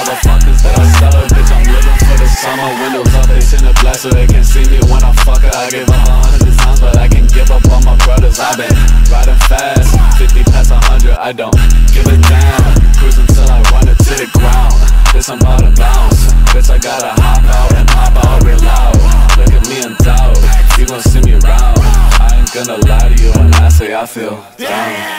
motherfuckers that I sell. Bitch, I'm living for the summer. Windows up, they send a blesser. They can see me when I fuck her. I give up 100 times, but I can give up on my brothers. I've been riding fast, 50 past 100. I don't give a damn. Cruising till I run it to the ground. Bitch, I'm about to bounce. Bitch, I gotta hop out and pop out real loud. Look at me in doubt, you gon' see me around. I ain't gonna lie to you when I say I feel down.